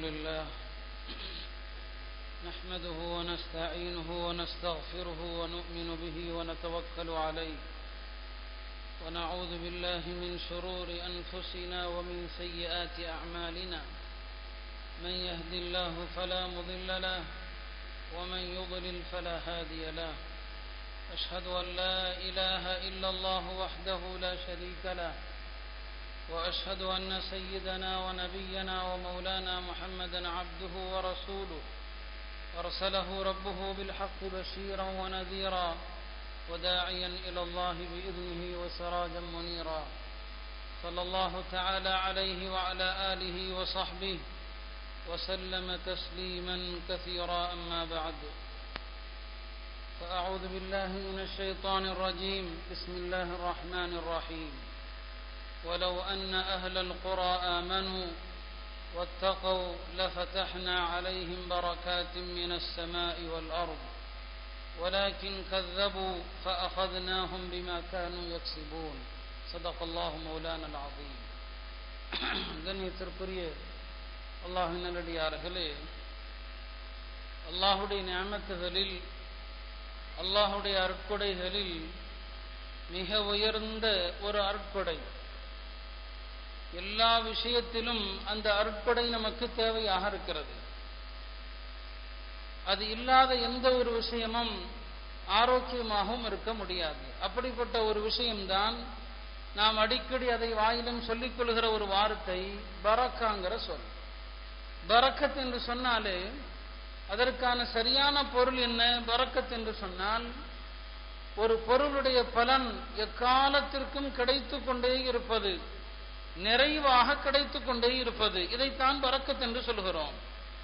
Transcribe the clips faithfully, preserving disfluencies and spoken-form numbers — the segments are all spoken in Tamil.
لله نحمده ونستعينه ونستغفره ونؤمن به ونتوكل عليه ونعوذ بالله من شرور أنفسنا ومن سيئات أعمالنا من يهد الله فلا مضل له ومن يضلل فلا هادي له أشهد أن لا إله إلا الله وحده لا شريك له وأشهد أن سيدنا ونبينا ومولانا محمدا عبده ورسوله أرسله ربه بالحق بشيرا ونذيرا وداعيا إلى الله بإذنه وسراجا منيرا صلى الله تعالى عليه وعلى آله وصحبه وسلم تسليما كثيرا أما بعد فأعوذ بالله من الشيطان الرجيم بسم الله الرحمن الرحيم ولو أن أهل القرى آمنوا واتقوا لفتحنا عليهم بركات من السماء والأرض ولكن كذبوا فأخذناهم بما كانوا يكسبون صدق الله مولانا العظيم. கண்ணியத்திற்குரிய அல்லாஹ்வின் நல்லடியார்களே, அல்லாஹுடைய நிஅமத்துகளில் அல்லாஹுடைய அருட்கொடைகளில் மிக உயர்ந்த ஒரு அருட்கொடை. எல்லா விஷயத்திலும் அந்த அருட்கொடை நமக்கு தேவையாக இருக்கிறது. அது இல்லாத எந்த ஒரு விஷயமும் ஆரோக்கியமாகவும் இருக்க முடியாது. அப்படிப்பட்ட ஒரு விஷயம்தான் நாம் அடிக்கடி அதை வாயிலும் சொல்லிக் கொள்கிற ஒரு வார்த்தை பரக்காங்கிற சொல். பரக்கத் என்று சொன்னாலே அதற்கான சரியான பொருள் என்ன? பரக்கத் என்று சொன்னால் ஒரு பொருளுடைய பலன் எக்காலத்திற்கும் கிடைத்து கொண்டே இருப்பது, நிறைவாக கிடைத்து கொண்டே இருப்பது, இதைத்தான் பரக்கத் என்று சொல்கிறோம்.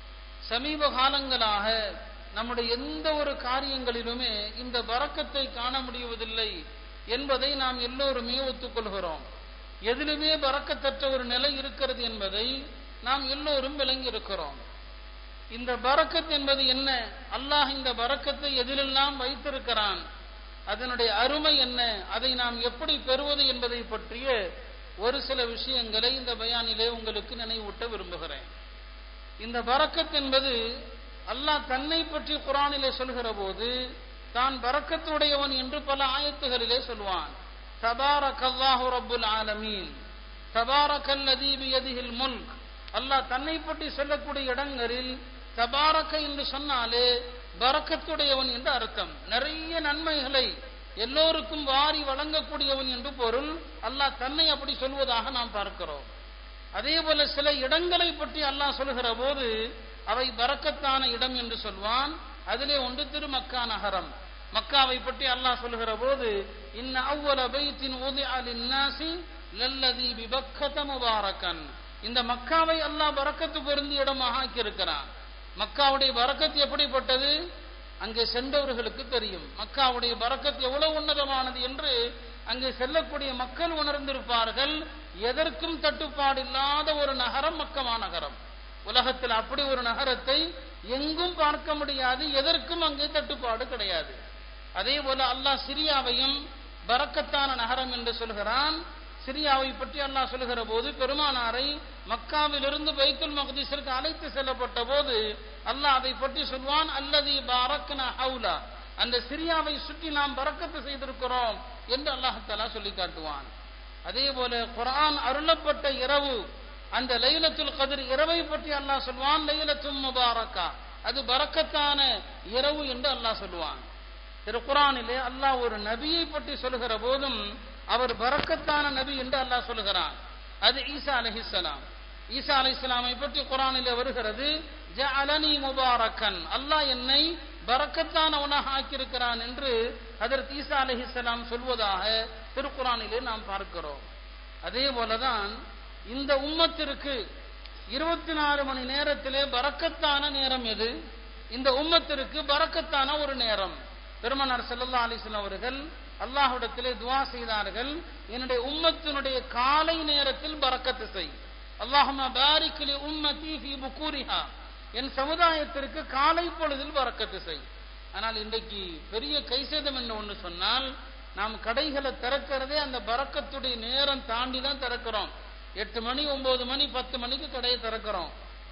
சமீப காலங்களாக நம்முடைய எந்த ஒரு காரியங்களிலுமே இந்த பரக்கத்தை காண முடிவதில்லை என்பதை நாம் எல்லோருமே ஒத்துக்கொள்கிறோம். எதிலுமே பரக்கத்தற்ற ஒரு நிலை இருக்கிறது என்பதை நாம் எல்லோரும் விளங்கி இருக்கிறோம். இந்த பரக்கத் என்பது என்ன? அல்லாஹ் இந்த பரக்கத்தை எதிலெல்லாம் வைத்திருக்கிறான், அதனுடைய அருமை என்ன, அதை நாம் எப்படி பெறுவது என்பதை பற்றிய ஒரு சில விஷயங்களை இந்த பயானிலே உங்களுக்கு நினைவூட்ட விரும்புகிறேன். இந்த பரக்கத் என்பது அல்லாஹ் தன்னை பற்றி குர்ஆனிலே சொல்கிற போது தான் பரக்கத்துடையவன் என்று பல ஆயத்துகளிலே சொல்வான். தபாரக்கல்லாஹு ரப்புல் ஆலமீன், தபாரக்கல்லதீ பியதிஹில் முல்க். அல்லாஹ் தன்னை பற்றி சொல்லக்கூடிய இடங்களில் தபாரக்க என்று சொன்னாலே பரக்கத்துடையவன் என்று அர்த்தம். நிறைய நன்மைகளை எல்லோருக்கும் வாரி வழங்கக்கூடியவன் என்று பொருள். அல்லாஹ் தன்னை அப்படி சொல்வதாக நாம் பார்க்கிறோம். அதே போல சில இடங்களை பற்றி அல்லாஹ் சொல்கிற போது அவை பரக்கத்தான இடம் என்று சொல்வான். அதிலே ஒன்று திருமக்கா நகரம். மக்காவை பற்றி அல்லாஹ் சொல்கிற போது இன்ன அவ்வல பைத்தின் உதிஅ லின்னாஸி லல்லதீ பிபக்கத முபாரக்கன். இந்த மக்காவை அல்லாஹ் பரக்கத்து பொருந்திய இடமாக ஆக்கியிருக்கிறான். மக்காவுடைய பரக்கத் எப்படிப்பட்டது அங்கே சென்றவர்களுக்கு தெரியும். மக்காவுடைய பரக்கத் எவ்வளவு உன்னதமானது என்று அங்கே செல்லக்கூடிய மக்கள் உணர்ந்திருப்பார்கள். எதற்கும் தட்டுப்பாடு இல்லாத ஒரு நகரம் மக்கமா நகரம். உலகத்தில் அப்படி ஒரு நகரத்தை எங்கும் பார்க்க முடியாது. எதற்கும் அங்கே தட்டுப்பாடு கிடையாது. அதே போல அல்லாஹ் சிரியாவையும் பரக்கத்தான நகரம் என்று சொல்கிறான். சிரியாவை பற்றி அல்லாஹ் சொல்கிற போது பெருமானாரை மக்காவிலிருந்து பைத்துல் மக்திஸிற்கு அழைத்து செல்லப்பட்ட போது அல்லாஹ் அதை பற்றி சொல்வான், அல்லதி பாரக்னா ஹவுலா, அந்த சிரியாவை சுற்றி நாம் பரக்கத்து செய்திருக்கிறோம் என்று அல்லாஹ் தஆலா சொல்லி காட்டுவான். அதே போல குர்ஆன் அருளப்பட்ட இரவு, அந்த லைலத்துல் கத்ர் இரவை பற்றி அல்லாஹ் சொல்வான், லைலத்தும் முபாரக்கா, அது பரக்கத்தான இரவு என்று அல்லாஹ் சொல்வான். திருக்குர்ஆனிலே அல்லாஹ் ஒரு நபியை பற்றி சொல்கிற போதும் அவர் பரக்கத்தான நபி என்று அல்லாஹ் சொல்கிறான். அது ஈசா அலைஹிஸ்ஸலாம். ஈசா அலைஹிஸ்ஸலாமை பற்றி குர்ஆனிலே வருகிறது, ஜஅலனி முபாரக்கன், அல்லாஹ் என்னை பரக்கத்தானவனாக ஆக்கியிருக்கிறான் என்று ஹஜ்ரத் ஈசா அலைஹிஸ்ஸலாம் சொல்வதாக திருக்குர்ஆனிலே நாம் பார்க்கிறோம். அதே போலதான் இந்த உம்மத்திற்கு இருபத்தி நாலு மணி நேரத்திலே பரக்கத்தான நேரம் எது? இந்த உம்மத்திற்கு பரக்கத்தான ஒரு நேரம். பெருமானார் ஸல்லல்லாஹு அலைஹி வஸல்லம் அவர்கள் அல்லாஹ்விடத்திலே துஆ செய்தார்கள், என்னுடைய உம்மத்தினுடைய காலை நேரத்தில் பரக்கத்து செய். அல்லாஹும்ம பாரிக் லி உம்மதி ஃபீ புகூரிஹா, என் சமுதாயத்திற்கு காலை பொழுதில் பரக்கத்து செய். ஆனால் இன்றைக்கு பெரிய கைசேதம் என்ன ஒன்று சொன்னால், நாம் கடைகளை திறக்கிறதே அந்த பரக்கத்துடைய நேரம் தாண்டி தான் திறக்கிறோம். எட்டு மணி ஒன்பது மணி பத்து மணிக்கு கடையை திறக்கிறோம்.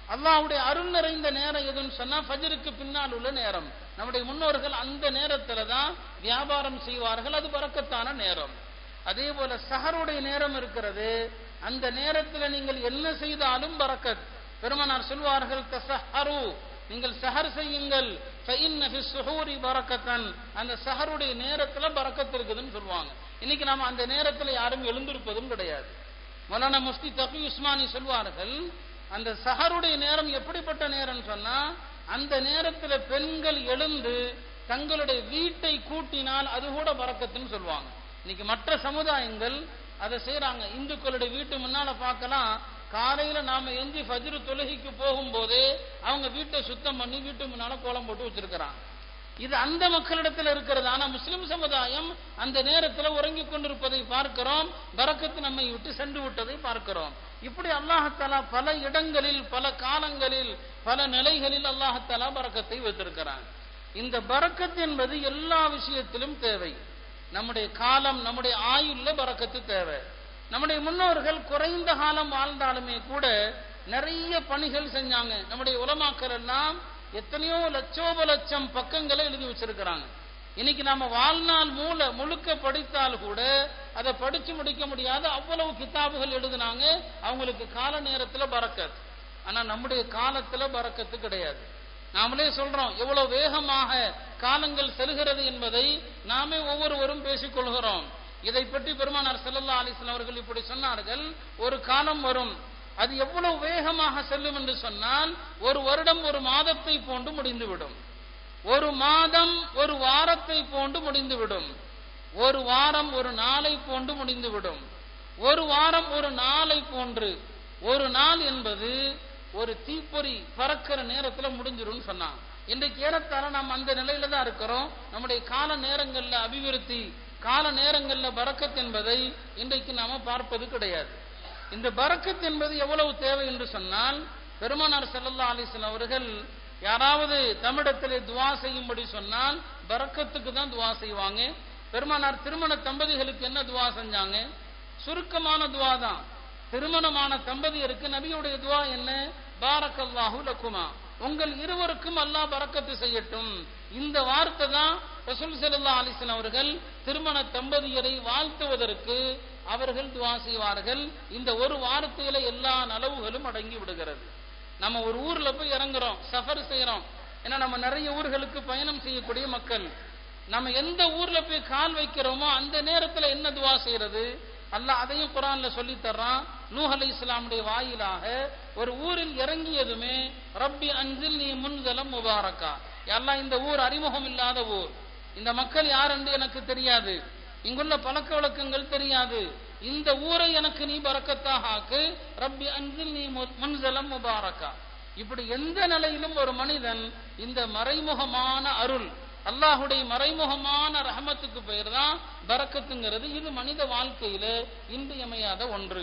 அல்லாஹ்வுடைய அருள் நிறைந்த நேரம் எதுன்னு சொன்னா ஃபஜ்ருக்கு பின்னால் உள்ள நேரம். நம்முடைய முன்னோர்கள் அந்த நேரத்துல தான் வியாபாரம் செய்வார்கள், அது பரக்கத்தான நேரம். அதே போல சஹருடைய நேரம் இருக்கிறது, அந்த நேரத்தில் நீங்கள் என்ன செய்தாலும் பரக்கத். பெருமானார் சொல்வார்கள், தஸஹரு, நீங்கள் சஹர் செய்யுங்கள், ஃபஇன்ன ஃபிஸ் ஸுஹூரி பரக்கத்தன், அந்த சஹருடைய நேரத்துல பரக்கத் இருக்குதுன்னு சொல்லுவாங்க. இன்னைக்கு நாம அந்த நேரத்துல யாரும் எழுந்திருப்பதும் கிடையாது. மௌலானா முஃப்தி தகி உஸ்மானி சொல்வார்கள், அந்த சஹருடைய நேரம் எப்படிப்பட்ட நேரம் சொன்னா, அந்த நேரத்துல பெண்கள் எழுந்து தங்களுடைய வீட்டை கூட்டினால் அது கூட பரக்கத்துன்னு சொல்லுவாங்க. இன்னைக்கு மற்ற சமுதாயங்கள் அதை செய்யறாங்க. இந்துக்களுடைய வீட்டு முன்னால பார்க்கலாம், காலையில நாம எஞ்சி ஃபஜ்ரு தொழுகைக்கு போகும்போதே அவங்க வீட்டை சுத்தம் பண்ணி வீட்டு முன்னால கோலம் போட்டு வச்சிருக்கிறாங்க. இது அந்த மக்களிடத்தில் இருக்கிறது. ஆனா முஸ்லிம் சமுதாயம் அந்த நேரத்தில் உறங்கி கொண்டிருப்பதை பார்க்கிறோம், பரக்கத்து நம்மை விட்டு சென்று விட்டதை பார்க்கிறோம். இப்படி அல்லாஹ்தஆலா பல இடங்களில், பல காலங்களில், பல நிலைகளில் அல்லாஹ்தஆலா பரக்கத்தை வைத்திருக்கிறான். இந்த பரக்கத் என்பது எல்லா விஷயத்திலும் தேவை. நம்முடைய காலம், நம்முடைய ஆயுள்ல பரக்கத்து தேவை. நம்முடைய முன்னோர்கள் குறைந்த காலம் வாழ்ந்தாலுமே கூட நிறைய பணிகள் செஞ்சாங்க. நம்முடைய உலமாக்கள் எல்லாம் எத்தனையோ லட்சோப லட்சம் பக்கங்களை எழுதி வச்சிருக்கிறாங்க. இன்னைக்கு நாம வாழ்நாள் மூல முழுக்க படித்தால் கூட அதை படிச்சு முடிக்க முடியாத அவ்வளவு கிதாபுகள் எழுதினாங்க. அவங்களுக்கு கால நேரத்துல பரக்கத். ஆனா நம்முடைய காலத்துல பரக்கத்து கிடையாது. நாமளே சொல்றோம், எவ்வளவு வேகமாக காலங்கள் செல்கிறது என்பதை நாமே ஒவ்வொருவரும் பேசிக் கொள்கிறோம். இதை பற்றி பெருமானார் ஸல்லல்லாஹு அலைஹி வஸல்லம் அவர்கள் இப்படி சொன்னார்கள், ஒரு காலம் வரும், அது எவ்வளவு வேகமாக செல்லும் என்று சொன்னால், ஒரு வருடம் ஒரு மாதத்தை போன்று முடிந்துவிடும், ஒரு மாதம் ஒரு வாரத்தை போன்று முடிந்துவிடும், ஒரு வாரம் ஒரு நாளை போன்று முடிந்துவிடும், ஒரு வாரம் ஒரு நாளை போன்று. ஒரு நாள் என்பது ஒரு தீப்பொறி பறக்கிற நேரத்துல முடிஞ்சிடும் சொன்னாங்க. இன்றைக்கு ஏறத்தாழ நாம் அந்த நிலையில தான் இருக்கிறோம். நம்முடைய கால நேரங்கள்ல அபிவிருத்தி, கால நேரங்கள்ல பரக்கத் என்பதை இன்றைக்கு நாம பார்ப்பது கிடையாது. இந்த பரக்கத் என்பது எவ்வளவு தேவை என்று சொன்னால், பெருமானார் ஸல்லல்லாஹு அலைஹி வஸல்லம் அவர்கள் யாராவது தமிழத்திலே துவா செய்யும்படி சொன்னால் பரக்கத்துக்கு தான் துவா செய்வாங்க. பெருமானார் திருமண தம்பதிகளுக்கு என்ன துவா செஞ்சாங்க? சுருக்கமான துவா தான். திருமணமான தம்பதியருக்கு நபியுடைய துவா என்ன? பாரக்கல்லாஹு லக்குமா, உங்கள் இருவருக்கும் அல்லாஹ் பரக்கத்து செய்யட்டும். இந்த வார்த்தை தான் ரசூல் ஸல்லல்லாஹு அலைஹி வஸல்லம் அவர்கள் திருமண தம்பதியரை வாழ்த்துவதற்கு அவர்கள் துவா செய்வார்கள். இந்த ஒரு வார்த்தையில எல்லா நலவுகளும் அடங்கி விடுகிறது. நம்ம ஒரு ஊர்ல போய் இறங்குறோம், சஃபர் செய்யறோம். ஏன்னா நம்ம நிறைய ஊர்களுக்கு பயணம் செய்யக்கூடிய மக்கள். நம்ம எந்த ஊர்ல போய் கால் வைக்கிறோமோ அந்த நேரத்துல என்ன துவா செய்யறது? அல்லாஹ் அதையும் குர்ஆன்ல சொல்லி தர்றான். நூஹ் அலைஹிஸ்ஸலாமுடைய வாயிலாக ஒரு ஊரில் இறங்கியதுமே ரப்பி அன்சில்னி முன்ஸலம் முபாரக்கா, அல்லாஹ் இந்த ஊர் அறிமுகம் இல்லாத ஊர், இந்த மக்கள் யார் என்று எனக்கு தெரியாது, இங்குள்ள பழக்க வழக்கங்கள் தெரியாது, இந்த ஊரை எனக்கு நீ பரக்கத்தாக ஆக்கு, ரப்பி அன்சில்னி முன்ஸலம் முபாரக்கா. இப்படி எந்த நிலையிலும் ஒரு மனிதன் இந்த மறைமுகமான அருள், அல்லாஹுடைய மறைமுகமான ரஹமத்துக்கு பெயர் தான் பரக்கத்துங்கிறது. இது மனித வாழ்க்கையில இன்றியமையாத ஒன்று.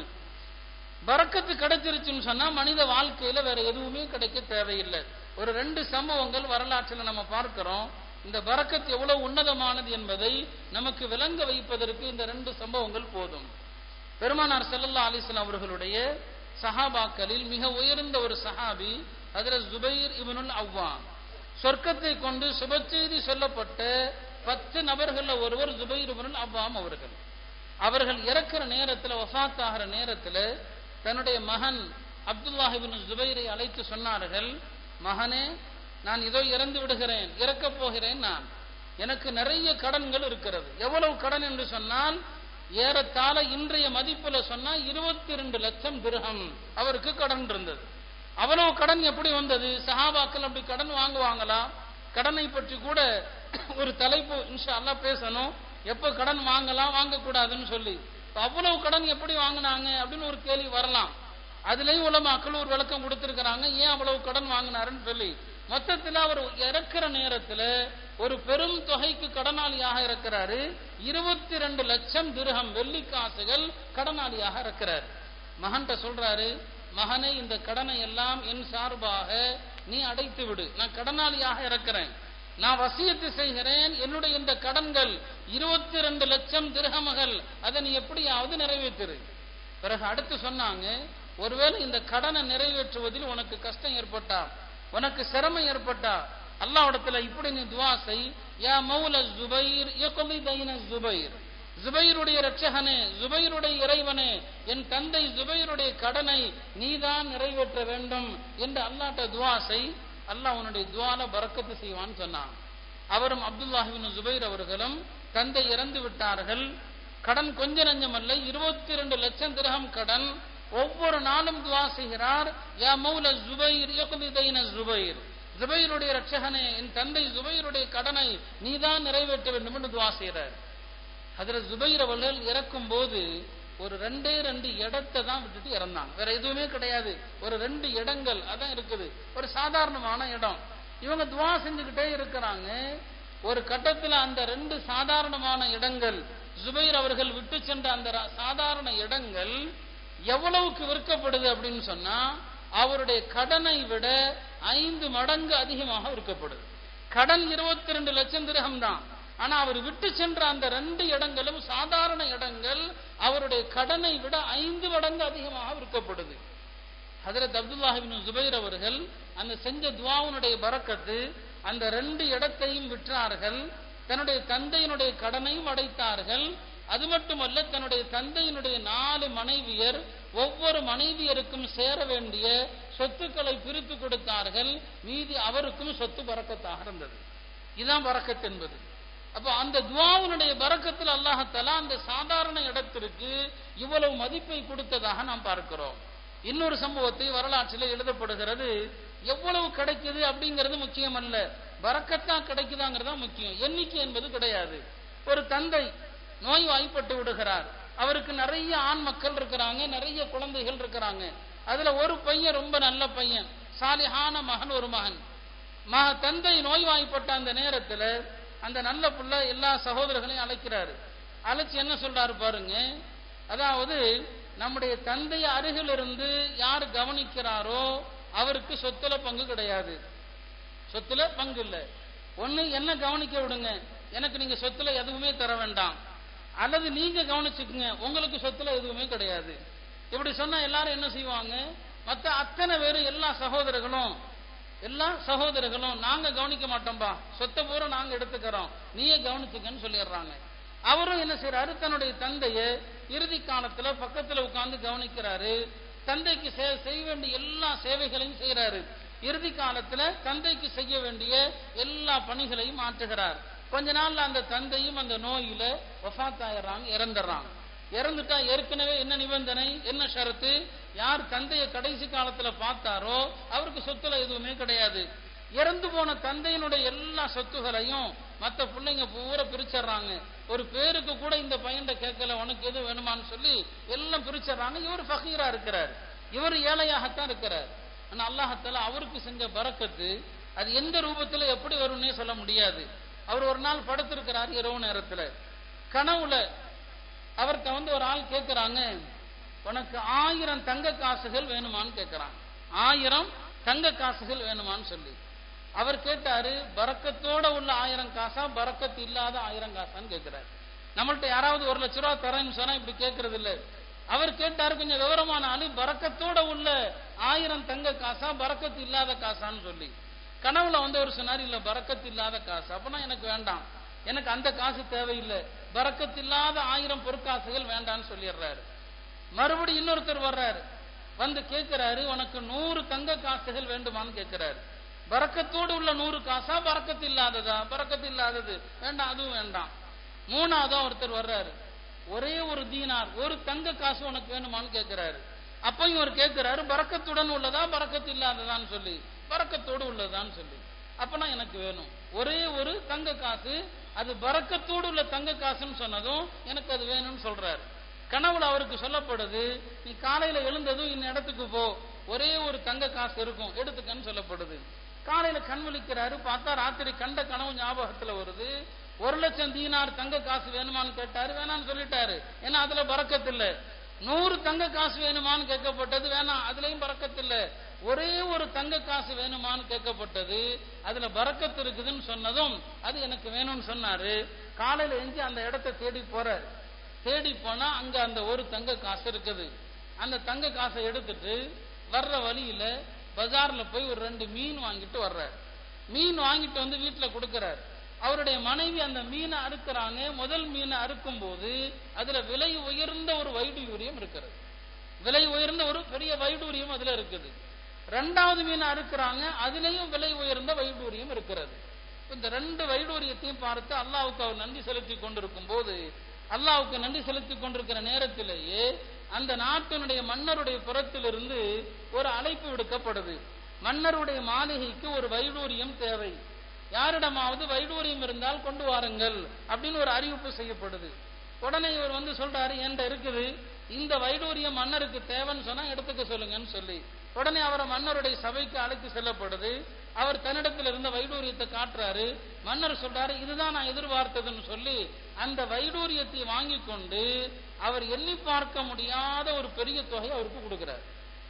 பரக்கத்து கிடைச்சிருச்சுன்னு சொன்னா மனித வாழ்க்கையில வேற எதுவுமே கிடைக்க தேவையில்லை. ஒரு ரெண்டு சம்பவங்கள் வரலாற்றில் நம்ம பார்க்கிறோம். இந்த பரக்கத் எவ்வளவு உன்னதமானது என்பதை நமக்கு விளங்க வைப்பதற்கு இந்த ரெண்டு சம்பவங்கள் போதும். பெருமானார் ஸல்லல்லாஹு அலைஹி வஸல்லம் அவர்களுடைய சஹாபாக்களில் மிக உயர்ந்த ஒரு சஹாபி ஹஜ்ரத் ஜுபைர் இப்னுல் அவ்வாம். சொர்க்கத்தை கொண்டு சுப செய்தி சொல்லப்பட்ட பத்து நபர்கள் ஒருவர் ஜுபைர் இப்னுல் அவ்வாம் அவர்கள். அவர்கள் இறக்கிற நேரத்தில், வஃபாத் ஆகிற நேரத்தில் தன்னுடைய மகன் அப்துல்லாஹ் இப்னு ஜுபைரை அழைத்து சொன்னார்கள், மகனே, நான் இதோ இறந்து விடுகிறேன், இறக்கப் போகிறேன், நான் எனக்கு நிறைய கடன்கள் இருக்கிறது. எவ்வளவு கடன் என்று சொன்னால் ஏறத்தாழ இன்றைய மதிப்புல சொன்னா இருபத்தி இரண்டு லட்சம் திர்ஹம் அவருக்கு கடன் இருந்தது. அவ்வளவு கடன் எப்படி வந்தது? சஹாபாக்கள் அப்படி கடன் வாங்குவாங்களா? கடனை பற்றி கூட ஒரு தலைப்பு இன்ஷா அல்லாஹ் பேசணும், எப்ப கடன் வாங்கலாம் வாங்கக்கூடாதுன்னு சொல்லி. அவ்வளவு கடன் எப்படி வாங்கினாங்க அப்படின்னு ஒரு கேள்வி வரலாம். அதுலயும் உலமாக்கள் ஒரு விளக்கம் கொடுத்திருக்கிறாங்க, ஏன் அவ்வளவு கடன் வாங்கினாருன்னு சொல்லி. மொத்தத்தில் அவர் இறக்கிற நேரத்துல ஒரு பெரும் தொகைக்கு கடனாளியாக இருக்கிறாரு. இருபத்தி ரெண்டு லட்சம் திர்ஹம் வெள்ளி காசுகள் கடனாளியாக இருக்கிறார். மகன்கிட்ட சொல்றாரு, மகனே, இந்த கடனை எல்லாம் என் சார்பாக நீ அடைத்து விடு, நான் கடனாளியாக இருக்கிறேன், நான் வசியத்து செய்கிறேன், என்னுடைய இந்த கடன்கள் இருபத்தி ரெண்டு லட்சம் திர்ஹம்கள் அதை நீ எப்படியாவது நிறைவேற்றிரு. பிறகு அடுத்து சொன்னாங்க, ஒருவேளை இந்த கடனை நிறைவேற்றுவதில் உனக்கு கஷ்டம் ஏற்பட்டா, உனக்கு சிரமம் ஏற்பட்டா, அல்லாஹ்விடத்துல இப்படி நீ துஆ செய், யா மௌல ஜுபைர் யக்லி தைன ஜுபைர், ஜுபைருடைய இரட்சகனே, ஜுபைருடைய இறைவனே, என் தந்தை ஜுபைருடைய கடனை நீதான் நிறைவேற்ற வேண்டும் என்று அல்லாஹ்ட்ட துஆ செய், அல்லாஹ் உன்னுடைய துஆல பரக்கத்து செய்வான்னு சொன்னான். அவரும் அப்துல்லாஹ் இப்னு ஜுபைர் அவர்களும் தந்தை இறந்து விட்டார்கள். கடன் கொஞ்ச நஞ்சம் அல்ல, இருபத்தி இரண்டு லட்சம் திரகம் கடன். ஒவ்வொரு நாளும் துஆ செய்கிறார், யா மௌல ஜுபைர் யக்லி தைன ஜுபைர், ஜுபைருடைய இரட்சகனே, என் தந்தை ஜுபைருடைய கடனை நீதான் நிறைவேற்ற வேண்டும் என்று துஆ செய்கிறார். ஹஜ்ரத் ஜுபைர் அவர்கள் இறக்கும் போது ஒரு ரெண்டே ரெண்டு இடத்தை தான் விட்டுட்டு இறந்தாங்க, வேற எதுவுமே கிடையாது. ஒரு ரெண்டு இடங்கள் அதான் இருக்குது, ஒரு சாதாரணமான இடம். இவங்க துஆ செஞ்சுக்கிட்டே இருக்கிறாங்க. ஒரு கட்டத்தில் அந்த ரெண்டு சாதாரணமான இடங்கள், ஜுபைர் அவர்கள் விட்டு சென்ற அந்த சாதாரண இடங்கள் எவ்வளவுக்கு விற்கப்படுது அப்படின்னு சொன்னா, அவருடைய கடனை விட ஐந்து மடங்கு அதிகமாக விற்கப்படுது. கடன் இருபத்தி ரெண்டு லட்சம் திரகம் தான், ஆனா அவர் விட்டு சென்ற அந்த ரெண்டு இடங்களும் சாதாரண இடங்கள், அவருடைய கடனை விட ஐந்து மடங்கு அதிகமாக விற்கப்படுது. ஹஜ்ரத் அப்துல்லாஹ் இப்னு ஜுபைர் அவர்கள் அந்த செஞ்ச துஆவுடைய பரக்கத்து, அந்த ரெண்டு இடத்தையும் விற்றார்கள், தன்னுடைய தந்தையினுடைய கடனையும் அடைத்தார்கள். அது மட்டுமல்ல, தன்னுடைய தந்தையினுடைய நாலு மனைவியர், ஒவ்வொரு மனைவியருக்கும் சேர வேண்டிய சொத்துக்களை பிரித்து கொடுத்தார்கள். மீதி அவருக்கும் சொத்து பரக்கத்தாக இருந்தது. இதுதான் பரக்கத் என்பது. அப்ப அந்த துஆவுடைய பரக்கத்தில் அல்லாஹ் தஆலா அந்த சாதாரண இடத்திற்கு இவ்வளவு மதிப்பை கொடுத்ததாக நாம் பார்க்கிறோம். இன்னொரு சம்பவத்தை வரலாற்றில் எழுதப்படுகிறது. எவ்வளவு கிடைக்குது அப்படிங்கிறது முக்கியம் அல்ல, பரக்கத்தா கிடைக்குதாங்கிறதா முக்கியம், எண்ணிக்கை என்பது கிடையாது. ஒரு தந்தை நோய் வாய்ப்பட்டு விடுகிறார், அவருக்கு நிறைய ஆண் மக்கள் இருக்கிறாங்க, நிறைய குழந்தைகள் இருக்கிறாங்க. அதுல ஒரு பையன் ரொம்ப நல்ல பையன், சாலிஹான மகன், ஒரு மகன். மக தந்தை நோய்வாய்ப்பட்ட அந்த நேரத்தில் அந்த நல்ல புள்ள எல்லா சகோதரர்களையும் அழைக்கிறாரு. அழைச்சு என்ன சொல்றாரு பாருங்க, அதாவது நம்முடைய தந்தை அருகில் இருந்து யார் கவனிக்கிறாரோ அவருக்கு சொத்துல பங்கு கிடையாது, சொத்துல பங்கு இல்லை. ஒண்ணு என்ன கவனிக்க விடுங்க, எனக்கு நீங்க சொத்துல எதுவுமே தர வேண்டாம், அல்லது நீங்க கவனிச்சுக்குங்க, உங்களுக்கு சொத்துல எதுவுமே கிடையாது. இப்படி சொன்னா எல்லாரும் என்ன செய்வாங்க, மற்ற அத்தனை பேரும் எல்லா சகோதரர்களும் எல்லா சகோதரர்களும் நாங்க கவனிக்க மாட்டோம்பா, சொத்தை பூரா நாங்க எடுத்துக்கிறோம், நீயே கவனிச்சுக்கன்னு சொல்லிடுறாங்க. அவரும் என்ன செய்யறாரு, தன்னுடைய தந்தைய இறுதி காலத்துல பக்கத்துல உட்கார்ந்து கவனிக்கிறாரு. தந்தைக்கு செய்ய வேண்டிய எல்லா சேவைகளையும் செய்யறாரு. இறுதி காலத்துல தந்தைக்கு செய்ய வேண்டிய எல்லா பணிகளையும் ஆற்றுகிறார். கொஞ்ச நாள்ல அந்த தந்தையும் அந்த நோயில வஃபாத் ஆயிடுறாங்க, இறந்துடுறாங்க. இறந்துட்டா ஏற்கனவே என்ன நிபந்தனை, என்ன ஷரத்து, யார் தந்தையை கடைசி காலத்துல பார்த்தாரோ அவருக்கு சொத்துல எதுவுமே கிடையாது. இறந்து போன தந்தையினுடைய எல்லா சொத்துகளையும் மற்ற பிள்ளைங்க பூரா பிரிச்சிடறாங்க. ஒரு பேருக்கு கூட இந்த பையன் கேட்கல, உனக்கு எது வேணுமான்னு சொல்லி எல்லாம் பிரிச்சிடறாங்க. இவர் ஃபகீரா இருக்கிறார், இவர் ஏழையாகத்தான் இருக்கிறார். ஆனா அல்லாஹ் தஆலா அவருக்கு செஞ்ச பரக்கத்து அது எந்த ரூபத்துல எப்படி வரும்னே சொல்ல முடியாது. அவர் ஒரு நாள் படுத்திருக்கிறார் இரவு நேரத்துல, கனவுல அவர்கிட்ட வந்து ஒரு ஆள் கேட்கிறாங்க, உனக்கு ஆயிரம் தங்க காசுகள் வேணுமான்னு கேட்கிறாங்க. ஆயிரம் தங்க காசுகள் வேணுமான்னு சொல்லி அவர் கேட்டாரு, பரக்கத்தோட உள்ள ஆயிரம் காசா பரக்கத்து இல்லாத ஆயிரம் காசான்னு கேட்கிறாரு. நம்மள்ட்ட யாராவது ஒரு லட்ச ரூபா தரேன்னு சொன்னா இப்படி கேட்கறது இல்லை. அவர் கேட்டாரு, கொஞ்சம் விவரமான ஆளு, பரக்கத்தோட உள்ள ஆயிரம் தங்க காசா பரக்கத்து இல்லாத காசான்னு சொல்லி. கனவுல வந்து ஒரு சொன்னார், இல்ல பரக்கத்து இல்லாத காசு, அப்பனா எனக்கு வேண்டாம், எனக்கு அந்த காசு தேவையில்லை, பரக்கத்து இல்லாத ஆயிரம் பொற்காசுகள் வேண்டான்னு சொல்லிடுறாரு. மறுபடியும் இன்னொருத்தர் வர்றாரு, வந்து கேட்கிறாரு, உனக்கு நூறு தங்க காசுகள் வேண்டுமான்னு கேட்கிறாரு. பரக்கத்தோடு உள்ள நூறு காசா பரக்கத்து இல்லாததா, பரக்கத்து இல்லாதது வேண்டாம், அதுவும் வேண்டாம். மூணாவதா ஒருத்தர் வர்றாரு, ஒரே ஒரு தீனார் ஒரு தங்க காசு உனக்கு வேணுமான்னு கேட்கிறாரு. அப்பயும் இவர் கேட்கிறாரு, பரக்கத்துடன் உள்ளதா பரக்கத்து இல்லாததான்னு சொல்லி. பரக்கத்தோடு உள்ளதான்னு சொல்லி. அப்பனா எனக்கு வேணும் ஒரே ஒரு தங்க காசு, அது பரக்கத்தோடு உள்ள தங்க காசுன்னு சொன்னதும் எனக்கு அது வேணும்னு சொல்றாரு. கனவுல அவருக்கு சொல்லப்படுது, நீ காலையில எழுந்ததும் இந்த இடத்துக்கு போ, ஒரே ஒரு தங்க காசு இருக்கும் எடுத்துக்கன்னு சொல்லப்படுது. காலையில கண் விழிக்கிறாரு, பார்த்தா ராத்திரி கண்ட கனவு ஞாபகத்துல வருது. ஒரு லட்சம் தீனார் தங்க காசு வேணுமான்னு கேட்டாரு, வேணான்னு சொல்லிட்டாரு, ஏன்னா அதுல பரக்கத்து இல்ல. நூறு தங்க காசு வேணுமான்னு கேட்கப்பட்டது, வேணாம், அதுலயும் பரக்கத்து இல்ல. ஒரே ஒரு தங்க காசு வேணுமான்னு கேட்கப்பட்டது, அதுல பரக்கத்து இருக்குதுன்னு சொன்னதும் அது எனக்கு வேணும்னு சொன்னாரு. காலையில எஞ்சி அந்த இடத்தை தேடி போறாரு. தேடி போனா அங்க அந்த ஒரு தங்க காசு இருக்குது. அந்த தங்க காசை எடுத்துட்டு வர்ற வழியில பஜார்ல போய் ஒரு ரெண்டு மீன் வாங்கிட்டு வர்றார். மீன் வாங்கிட்டு வந்து வீட்டுல கொடுக்கிறார். அவருடைய மனைவி அந்த மீனை அறுக்கிறாங்க. முதல் மீனை அறுக்கும் போது அதுல விலை உயர்ந்த ஒரு வைடூரியம் இருக்கிறது. விலை உயர்ந்த ஒரு பெரிய வைடூரியம் அதுல இருக்குது. ரெண்டாவது மீனை அறுக்கிறாங்க, அதுலயும் விலை உயர்ந்த வைடூரியம் இருக்கிறது. இந்த ரெண்டு வைடூரியத்தையும் பார்த்து அல்லாஹ்வுக்கு அவர் நன்றி செலுத்தி கொண்டிருக்கும் போது, அல்லாஹ்வுக்கு நன்றி செலுத்தி கொண்டிருக்கிற நேரத்திலேயே அந்த நாட்டினுடைய மன்னருடைய புறத்திலிருந்து ஒரு அழைப்பு விடுக்கப்படுது. மன்னருடைய மாளிகைக்கு ஒரு வைடூரியம் தேவை, யாரிடமாவது வைடூரியம் இருந்தால் கொண்டு வாருங்கள் அப்படின்னு ஒரு அறிவிப்பு செய்யப்படுது. உடனே இவர் வந்து சொல்றாரு, என்கிட்ட இருக்குது, இந்த வைடூரியம் மன்னருக்கு தேவைன்னு சொன்னா எடுத்துக்க சொல்லுங்கன்னு சொல்லி உடனே அவரை மன்னருடைய சபைக்கு அழைத்து செல்லப்படுது. அவர் தன்னிடத்தில் இருந்த வைடூரியத்தை காட்டுறாரு. மன்னர் சொல்றாரு, இதுதான் நான் எதிர்பார்த்ததுன்னு சொல்லி அந்த வைடூரியத்தை வாங்கி கொண்டு அவர் எண்ணி பார்க்க முடியாத ஒரு பெரிய தொகை அவருக்கு கொடுக்கிறார்.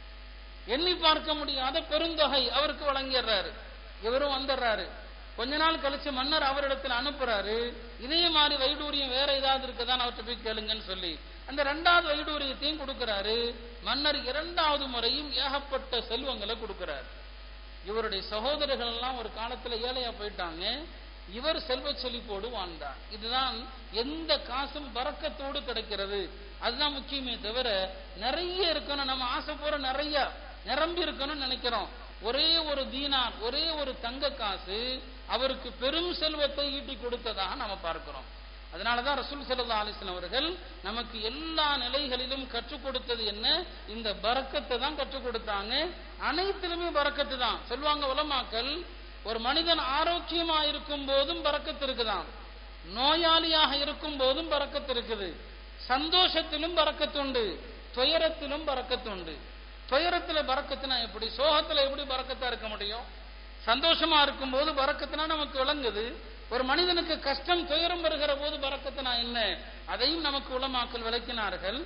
எண்ணி பார்க்க முடியாத பெருந்தொகை அவருக்கு வழங்கிடுறாரு. இவரும் வந்துடுறாரு. கொஞ்ச நாள் கழிச்சு மன்னர் அவரிடத்தில் அனுப்புறாரு, இதே மாதிரி வைடூரியம் வேற ஏதாவது இருக்குதான் அவர்கிட்ட போய் கேளுங்கன்னு சொல்லி அந்த இரண்டாவது வைடூரியத்தையும் கொடுக்கிறாரு. மன்னர் இரண்டாவது முறையும் ஏகப்பட்ட செல்வங்களை கொடுக்கிறார். இவருடைய சகோதரர்கள் எல்லாம் ஒரு காலத்துல ஏழையா போயிட்டாங்க. இவர் செல்வ செழிப்போடு வாழ்ந்தார். இதுதான் எந்த காசும் பரக்கத்தோடு கிடைக்கிறது, அதுதான் முக்கியமே தவிர நிறைய இருக்கணும் நம்ம ஆசை போற நிறைய நிரம்பி இருக்கணும்னு நினைக்கிறோம். ஒரே ஒரு தீனார், ஒரே ஒரு தங்க காசு அவருக்கு பெரும் செல்வத்தை ஈட்டி கொடுத்ததாக நம்ம பார்க்கிறோம். அதனாலதான் ரசூல் ஸல்லல்லாஹு அலைஹி வஸல்லம் அவர்கள் நமக்கு எல்லா நிலைகளிலும் கற்றுக் கொடுத்தது என்ன? இந்த பரக்கத்தை தான் கற்றுக் கொடுத்தாங்க. அனைத்திலுமே பரக்கத்து தான் சொல்லுவாங்க உலமாக்கள். ஒரு மனிதன் ஆரோக்கியமா இருக்கும் போதும் பரக்கத்து இருக்குதான், நோயாளியாக இருக்கும் போதும் பரக்கத்து இருக்குது, சந்தோஷத்திலும் பரக்கத்துண்டு, துயரத்திலும் பரக்கத்துண்டு. துயரத்துல பரக்கத்துனா எப்படி? சோகத்துல எப்படி பரக்கத்தா இருக்க முடியும்? சந்தோஷமா இருக்கும் போது பரக்கத்துனா நமக்கு விளங்குது. ஒரு மனிதனுக்கு கஷ்டம் துயரம் வருகிற போது பரக்கத்துனா என்ன, அதையும் நமக்கு உலமாக்கள் விளக்கினார்கள்.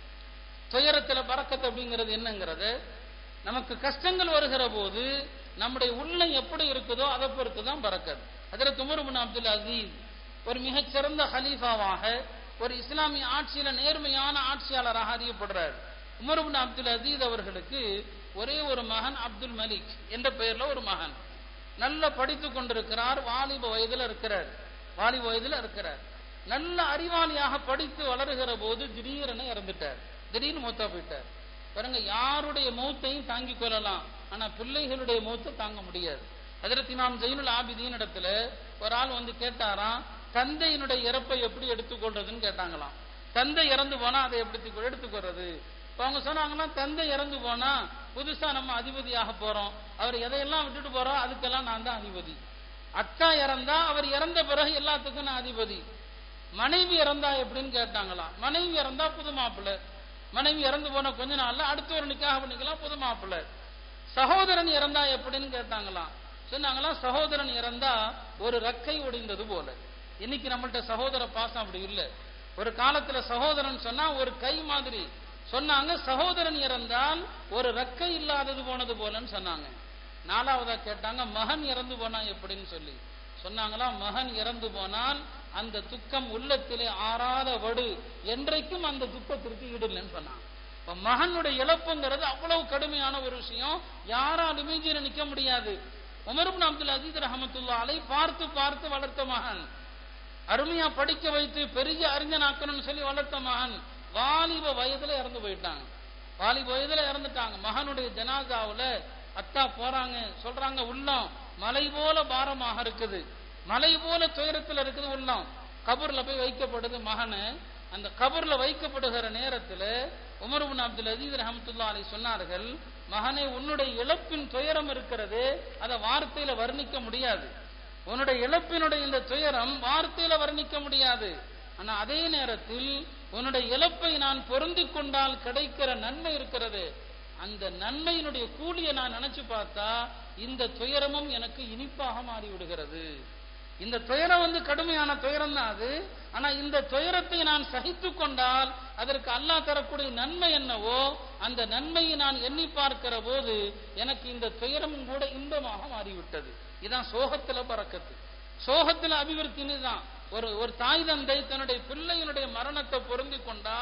துயரத்துல பரக்கத்து அப்படிங்கிறது என்னங்கிறது, நமக்கு கஷ்டங்கள் வருகிற போது நம்முடைய உள்ளம் எப்படி இருக்குதோ அதை பொறுத்து தான் பரக்கத். ஹஜ்ரத் உமர் இப்னு அப்துல் அசீஸ் ஒரு மிகச்சிறந்த ஹலீஃபாவாக, ஒரு இஸ்லாமிய ஆட்சியில நேர்மையான ஆட்சியாளராக அறியப்படுறார். உமர் இப்னு அப்துல் அசீஸ் அவர்களுக்கு ஒரே ஒரு மகன் அப்துல் மலிக் என்ற பெயர்ல ஒரு மகன், நல்ல படித்து கொண்டிருக்கிறார், வாலிப வயதுல இருக்கிறார் வாலிப வயதுல இருக்கிறார் நல்ல அறிவாளியாக படித்து வளருகிற போது திடீரென இறந்துட்டார். திடீர்னு மூத்தா போயிட்டார். பாருங்க, யாருடைய மௌத்தையும் தாங்கிக் கொள்ளலாம், ஆனா பிள்ளைகளுடைய மௌத்தை தாங்க முடியாது. ஹஜ்ரத் இமாம் ஜைனுல் ஆபிதீன் இடத்துல ஒரு ஆள் வந்து கேட்டாராம், தந்தையினுடைய இறப்பை எப்படி எடுத்துக்கொள்றதுன்னு கேட்டாங்களாம். தந்தை இறந்து போனா அதை எப்படி எடுத்துக்கொள்றது? அவங்க சொன்னாங்கன்னா, தந்தை இறந்து போனா புதுசா நம்ம அதிபதியாக போறோம், அவர் எதையெல்லாம் விட்டுட்டு போறோம் அதுக்கெல்லாம் நான் தான் அதிபதி. அக்கா இறந்தா அவர் இறந்த பிறகு எல்லாத்துக்கும் நான் அதிபதி. மனைவி இறந்தா எப்படின்னு கேட்டாங்களாம். மனைவி இறந்தா புது மாப்பிள்ளை, மனைவி இறந்து போன கொஞ்ச நாள்ல அடுத்த ஒரு நிக்காக பண்ணிக்கலாம், புது மாப்பிள்ளை. சகோதரன் இறந்தா எப்படின்னு கேட்டாங்களாம். சொன்னாங்களாம், சகோதரன் இறந்தா ஒரு ரக்கை ஒடிந்தது போல. இன்னைக்கு நம்மள்ட்ட சகோதர பாசம் அப்படி இல்லை. ஒரு காலத்துல சகோதரன் சொன்னா ஒரு கை மாதிரி சொன்னாங்க, சகோதரன் இறந்தால் ஒரு ரக்கை இல்லாதது போனது போலன்னு சொன்னாங்க. நாலாவதா கேட்டாங்க, மகன் இறந்து போனா எப்படின்னு சொல்லி சொன்னாங்களா, மகன் இறந்து போனால் அந்த துக்கம் உள்ளத்திலே ஆறாத வடு, என்றைக்கும் அந்த துக்கத்திற்கு ஈடுலன்னு சொன்னாங்க. இப்ப மகனுடைய இழப்புங்கிறது அவ்வளவு கடுமையான ஒரு விஷயம், யாராலுமே ஜீர நிக்க முடியாது. உமர் இப்னு அப்துல் அசீஸ் ரஹ்மத்துல்லாஹி அலைஹி பார்த்து பார்த்து வளர்த்த மகன், அருமையா படிக்க வைத்து பெரிய அறிஞனாக்கணும்னு சொல்லி வளர்த்த மகன் வாலிப வயதுல இறந்து போயிட்டாங்க. வாலிப வயதுல இறந்துட்டாங்க. மகனுடைய ஜனாசாவுல அத்தா போறாங்க, சொல்றாங்க, உள்ளம் மலை போல பாரமாக இருக்குது, மலை போல துயரத்தில் இருக்குது உள்ளம். கபூர்ல போய் வைக்கப்படுது மகனு. அந்த கபூர்ல வைக்கப்படுகிற நேரத்துல உமர் இப்னு அப்துல் அசீஸ் ரஹ்மத்துல்லாஹி அலைஹி சொன்னார்கள், மகனே, உன்னுடைய இழப்பின் துயரம் இருக்கிறது, அதை வார்த்தையில வர்ணிக்க முடியாது. உன்னுடைய இழப்பினுடைய இந்த துயரம் வார்த்தையில வர்ணிக்க முடியாது. ஆனா அதே நேரத்தில் உன்னுடைய இழப்பை நான் பொருந்திக் கொண்டால் கிடைக்கிற நன்மை இருக்கிறது, அந்த நன்மையினுடைய கூலியை நான் நினைச்சு பார்த்தா இந்த துயரமும் எனக்கு இனிப்பாக மாறிவிடுகிறது. இந்த துயரம் வந்து கடுமையான துயரம் தான் அது. ஆனா இந்த துயரத்தை நான் சகித்து கொண்டால் அதற்கு அல்லாஹ் தரக்கூடிய நன்மை என்னவோ அந்த நன்மையை நான் எண்ணி பார்க்கிற போது எனக்கு இந்த துயரமும் கூட இன்பமாக மாறிவிட்டது. இதான் சோகத்துல பரக்கத்து, சோகத்துல அபிவிருத்தின்னு தான். ஒரு ஒரு தாய் தந்தை தன்னுடைய பிள்ளையினுடைய மரணத்தை பொருந்தி கொண்டால்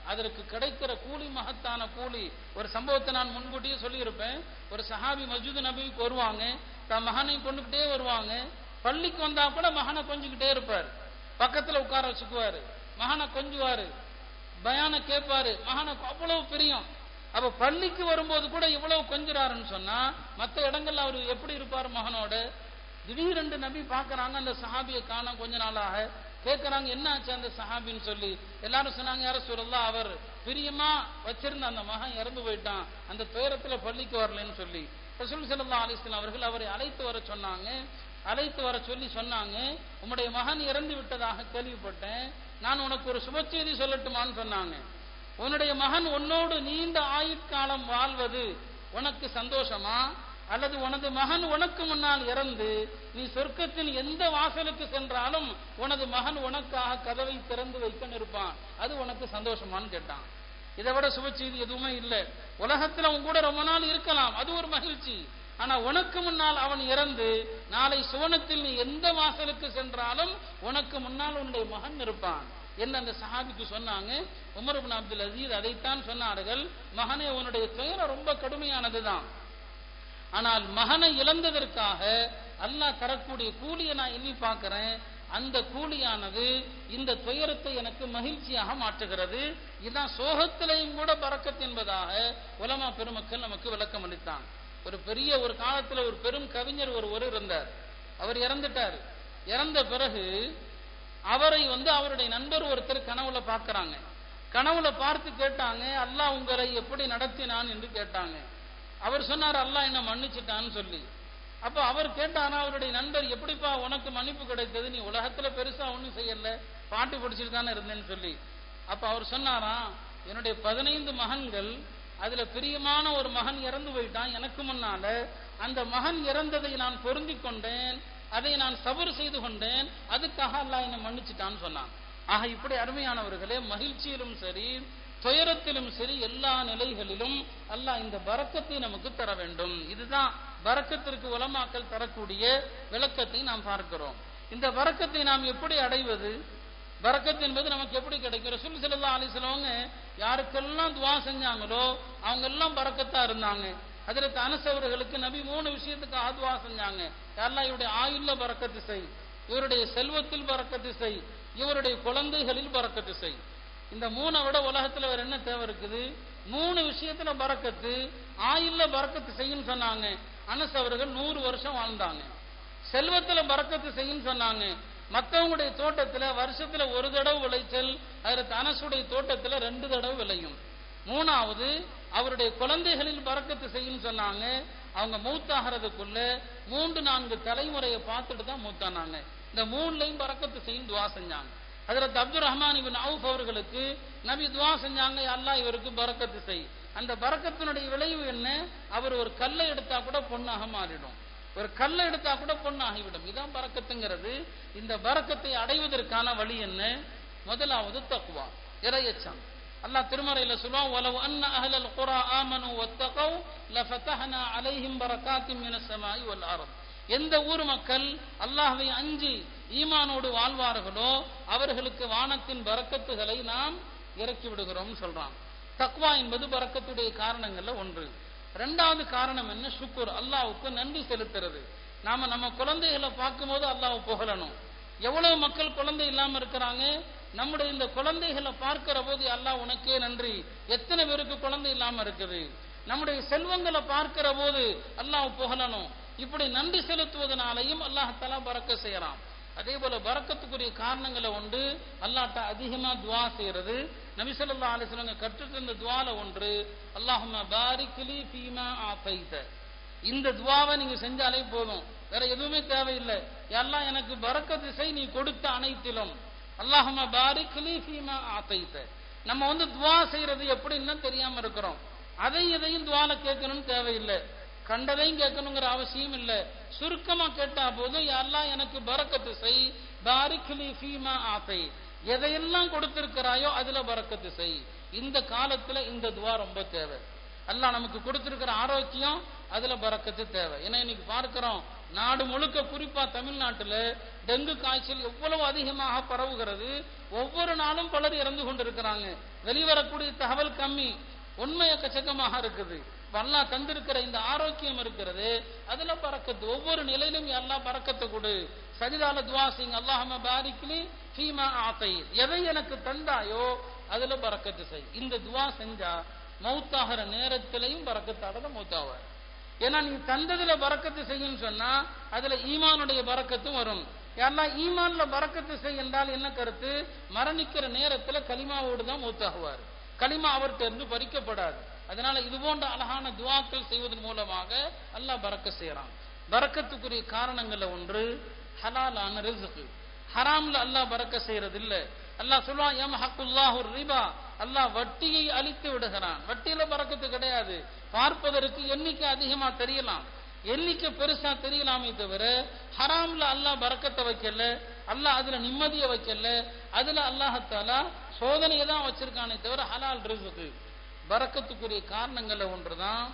அதற்கு கிடைக்கிற கூலி மகத்தான கூலி. ஒரு சம்பவத்தை நான் முன்கூட்டியே சொல்லியிருப்பேன். ஒரு சஹாபி மஸ்ஜித் நபிக்கு வருவாங்க, தன் மகனை கொண்டுகிட்டே வருவாங்க. பள்ளிக்கு வந்தா கூட மகனை கொஞ்சிக்கிட்டே இருப்பார், பக்கத்துல உட்கார வச்சுக்குவாரு, மகனை கொஞ்சுவாரு, பயான கேட்பாரு, மகனை அவ்வளவு பிரியம். அப்ப பள்ளிக்கு வரும்போது கூட இவ்வளவு கொஞ்சுறாருன்னு சொன்னா மற்ற இடங்கள்ல அவர் எப்படி இருப்பார் மகனோட? திடீரென்று நபி பாக்குறாங்க, அந்த சஹாபியை காண கொஞ்ச நாளாக கேட்கிறாங்க, என்ன ஆச்சு அந்த சஹாபின்னு சொல்லி. எல்லாரும் சொன்னாங்க, யார சொல்லலாம், அவர் பிரியமா வச்சிருந்த அந்த மகன் இறந்து போயிட்டான், அந்த துயரத்துல பள்ளிக்கு வரலன்னு சொல்லி. ரசூல் ஸல்லல்லாஹு அலைஹி வஸல்லம் அவர்கள் அவரை அழைத்து வர சொன்னாங்க. அழைத்து வர சொல்லி சொன்னாங்க, உம்முடைய மகன் இறந்து விட்டதாக கேள்விப்பட்டேன், நான் உனக்கு ஒரு சுப செய்தி சொல்லட்டுமான்னு சொன்னாங்க. உன்னுடைய மகன் உன்னோடு நீண்ட ஆயுட்காலம் வாழ்வது உனக்கு சந்தோஷமா, அல்லது உனது மகன் உனக்கு முன்னால் இறந்து நீ சொர்க்கத்தின் எந்த வாசலுக்கு சென்றாலும் உனது மகன் உனக்காக கதவை திறந்து வைக்க இருப்பான், அது உனக்கு சந்தோஷமான்னு கேட்டான். இதை விட சுப செய்தி எதுவுமே இல்லை. உலகத்துல அவன் கூட ரொம்ப நாள் இருக்கலாம், அது ஒரு மகிழ்ச்சி. ஆனா உனக்கு முன்னால் அவன் இறந்து நாளை சுவனத்தில் நீ எந்த வாசலுக்கு சென்றாலும் உனக்கு முன்னால் உன்னுடைய மகன் இருப்பான் என்ன அந்த சஹாபிக்கு சொன்னாங்க. உமர் இப்னு அப்துல் அசீஸ் அதைத்தான் சொன்னார்கள், மகனே உன்னுடைய துயரம் ரொம்ப கடுமையானதுதான், ஆனால் மகனை இழந்ததற்காக அல்லாஹ் தரக்கூடிய கூலியை நான் எண்ணி பார்க்கிறேன், அந்த கூலியானது இந்த துயரத்தை எனக்கு மகிழ்ச்சியாக மாற்றுகிறது. இதுதான் சோகத்திலையும் கூட பரக்கத் என்பதாக உலமா பெருமக்கள் நமக்கு விளக்கம் அளித்தான். ஒரு பெரிய ஒரு காலத்துல ஒரு பெரும் கவிஞர் ஒரு ஒரு இருந்தார், அவர் இறந்துட்டார். இறந்த பிறகு அவரை வந்து அவருடைய நண்பர் ஒருத்தர் கனவுல பார்க்கிறாங்க. கனவுல பார்த்து கேட்டாங்க, அல்லாஹ் உங்களை எப்படி நடத்தினான் என்று கேட்டாங்க. அவர் சொன்னார், அல்லாஹ் என்ன மன்னிச்சுட்டான்னு சொல்லி. அப்ப அவர் கேட்டாரா, அவருடைய நண்பர், எப்படிப்பா உனக்கு மன்னிப்பு கிடைத்தது, நீ உலகத்துல பெருசா ஒண்ணும் செய்யல, பாட்டு படிச்சுட்டு தானே இருந்தேன்னு சொல்லி. அப்ப அவர் சொன்னாரா, என்னுடைய பதினைந்து மகன்கள், அதுல பிரியமான ஒரு மகன் இறந்து போயிட்டான் எனக்கு முன்னால, அந்த மகன் இறந்ததை நான் பொருந்தி கொண்டேன், அதை நான் சபர் செய்து கொண்டேன், அதுக்காக அல்லாஹ் என்னை மன்னிச்சுட்டான்னு சொன்னான். ஆக இப்படி அருமையானவர்களே, மகிழ்ச்சியிலும் சரி துயரத்திலும் சரி எல்லா நிலைகளிலும் அல்லாஹ் இந்த பரக்கத்தை நமக்கு தர வேண்டும். இதுதான் பரக்கத்திற்கு உலமாக்கள் தரக்கூடிய விளக்கத்தை நாம் பார்க்கிறோம். இந்த பரக்கத்தை நாம் எப்படி அடைவது? பரக்கத் என்பது நமக்கு எப்படி கிடைக்கும்? ரசூல் ஸல்லல்லாஹு அலைஹி வஸல்லம் யாருக்கெல்லாம் துஆ செஞ்சாங்களோ அவங்க எல்லாம் பரக்கத்தா இருந்தாங்க. ஹஜ்ரத் அனஸ் அவர்களுக்கு நபி மூணு விஷயத்துக்கு துஆ செஞ்சாங்க. யா அல்லாஹ் இவருடைய ஆயுள்ல பரக்கத்து செய், இவருடைய செல்வத்தில் பரக்கத்து செய், இவருடைய குழந்தைகளில் பரக்கத்து செய். இந்த மூணை விட உலகத்துல வேற என்ன தேவை இருக்குது? மூணு விஷயத்துல பரக்கத்து, ஆயுள்ல பரக்கத்து செய்யும் சொன்னாங்க. அனஸ் அவர்கள் நூறு வருஷம் வாழ்ந்தாங்க. செல்வத்துல பரக்கத்து செய்யும் சொன்னாங்க. மற்றவங்களுடைய தோட்டத்துல வருஷத்துல ஒரு தடவை விளைச்சல், அதற்கு அனசுடைய தோட்டத்துல ரெண்டு தடவை விளையும். மூணாவது அவருடைய குழந்தைகளில் பரக்கத்து செய்யும் சொன்னாங்க. அவங்க மூத்தாகிறதுக்குள்ள மூன்று நான்கு தலைமுறையை பார்த்துட்டு தான் மூத்தானாங்க. இந்த மூணுலையும் பரக்கத்து செய்யும் துவா செஞ்சாங்க. ஹஜ்ரத் அப்துர் ரஹ்மான் இப்னு அவுஃப் அவர்களுக்கு நபி துவா செஞ்சாங்க, அல்லாஹ் இவருக்கு பரக்கத்து செய். அந்த பரக்கத்தினுடைய விளைவு என்ன? அவர் ஒரு கல்லை எடுத்தா கூட பொண்ணாக மாறிடும், ஒரு கல்லை எடுத்தா கூட பொண்ணாகிவிடும். இதான் பரக்கத்துங்கிறது. இந்த பரக்கத்தை அடைவதற்கான வழி என்ன? முதலாவது தக்வா, இறையச்சம். அல்லாஹ் திருமறையில சொல்லுவான், வலவ் அன்ன அஹ்லல் குரா ஆமனு வத்தகவ் லஃபதஹ்னா அலைஹிம் பரகாத்தின் மினஸ் ஸமாஇ வல் அர்த். எந்த ஊர் மக்கள் அல்லாஹ்வை அஞ்சி ஈமானோடு வாழ்வார்களோ அவர்களுக்கு வானத்தின் பரக்கத்துகளை நாம் இறக்கி விடுகிறோம் சொல்றான். தக்வா என்பது பரக்கத்துடைய காரணங்கள்ல ஒன்று. இரண்டாவது காரணம் என்ன? ஷுக்குர், அல்லாஹ்வுக்கு நன்றி செலுத்துறது. நாம நம்ம குழந்தைகளை பார்க்கும் போது அல்லாஹ் புகழணும். எவ்வளவு மக்கள் குழந்தை இல்லாம இருக்கிறாங்க, நம்முடைய இந்த குழந்தைகளை பார்க்கிற போது அல்லாஹ் உனக்கே நன்றி. எத்தனை பேருக்கு குழந்தை இல்லாம இருக்குது? நம்முடைய செல்வங்களை பார்க்கிற போது அல்லாஹ் புகழணும். இப்படி நன்றி செலுத்துவதனாலையும் அல்லாஹ் தஆலா பரக்க செய்யறான். அதே போல பரக்கத்துக்குரிய காரணங்களை உண்டு. அல்லாஹ்ட்ட அதிகமா துஆ செய்யறது. நபி ஸல்லல்லாஹு அலைஹி வஸல்லம் கற்றுத் தந்த துஆல ஒன்று, அல்லாஹும்ம பாரிக் லீ ஃபீமா ஆதைத. இந்த துஆவை நீங்க செஞ்சாலே போதும், வேற எதுவுமே தேவையில்லை. யா அல்லாஹ் எனக்கு பரக்கத்து செய் நீ கொடுத்த அனைத்திலும். அல்லாஹும்ம பாரிக் லீ ஃபீமா ஆதைத. நம்ம வந்து துஆ செய்யறது எப்படின்னு தெரியாம இருக்கிறோம். அதை எதையும் துஆல கேட்கணும்னு தேவையில்லை, கண்டதையும் கேட்கணுங்கிற அவசியம் இல்லை. சுருக்கமா கேட்டா போதும், யா அல்லாஹ் எனக்கு பரக்கத்து செய், பாரிக் லீ ஃபீமா ஆதை. எதையெல்லாம் கொடுத்திருக்கிறாயோ அதுல பரக்கத்து செய். இந்த காலத்துல இந்த துஆ ரொம்ப தேவை. அல்லாஹ் நமக்கு கொடுத்திருக்கிற ஆரோக்கியம், அதுல பரக்கத்து தேவை. ஏன்னா இன்னைக்கு பார்க்கிறோம், நாடு முழுக்க, குறிப்பா தமிழ்நாட்டில் டெங்கு காய்ச்சல் எவ்வளவு அதிகமாக பரவுகிறது. ஒவ்வொரு நாளும் பலர் இறந்து கொண்டிருக்கிறாங்க. வெளிவரக்கூடிய தகவல் கம்மி, உண்மை எக்கச்சக்கமாக இருக்குது. அல்லாஹ் தந்திருக்கிற இந்த ஆரோக்கியம் இருக்கிறது, அதுல பரக்கத்து. ஒவ்வொரு நிலையிலும் அல்லாஹ் பரக்கத்தை கொடு. சஜிதால துவா செய்யுங்க, அல்லாஹும்ம பாரிக்லி ஃபீமா ஆத்தை, எதை எனக்கு தந்தாயோ அதுல பரக்கத்து செய். இந்த துவா செஞ்சா மௌத்தாகிற நேரத்திலையும் பரக்கத்தாட மௌத்தாவார். ஏன்னா நீ தந்ததுல பரக்கத்து செய்யும் சொன்னா அதுல ஈமானுடைய பரக்கத்தும் வரும். யாரெல்லாம் ஈமான்ல பரக்கத்து செய் என்றால் என்ன கருத்து? மரணிக்கிற நேரத்துல கலிமாவோடு தான் மௌத்தாகுவார். கலிமா அவர்கிட்ட இருந்து பறிக்கப்படாது. அதனால இது போன்ற அழகான துவாக்கள் செய்வதன் மூலமாக அல்லாஹ் பரக்கத் செய்யறான். பரக்கத்துக்குரிய காரணங்கள்ல ஒன்று ஹலாலான ரிஸ்க். ஹராம்ல அல்லாஹ் பரக்கத் செய்யறது இல்ல. அல்லாஹ் சொல்லுவான், யம்ஹக்குல்லாஹு ரிபா, அல்லாஹ் வட்டியை அழித்து விடுகிறான். வட்டியில பரக்கத்து கிடையாது. பார்ப்பதற்கு எண்ணிக்கை அதிகமா தெரியலாம், எண்ணிக்கை பெருசா தெரியலாமே தவிர ஹராம்ல அல்லாஹ் பரக்கத்தை வைக்கல, அல்லாஹ் அதுல நிம்மதியை வைக்கல. அதுல அல்லாஹத்தாலா சோதனையை தான் வச்சிருக்கானே தவிர ஹலால் ரிஸ்க். பரக்கத்துக்குரிய காரணங்கள்ல ஒன்றுதான்